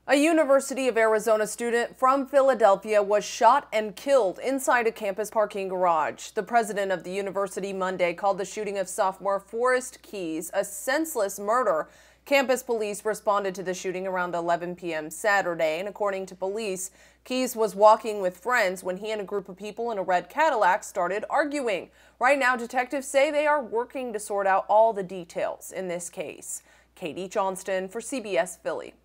A University of Arizona student from Philadelphia was shot and killed inside a campus parking garage. The president of the university Monday called the shooting of sophomore Forrest Keys a senseless murder. Campus police responded to the shooting around 11 p.m. Saturday, and according to police, Keys was walking with friends when he and a group of people in a red Cadillac started arguing. Right now, detectives say they are working to sort out all the details in this case. Katie Johnston for CBS Philly.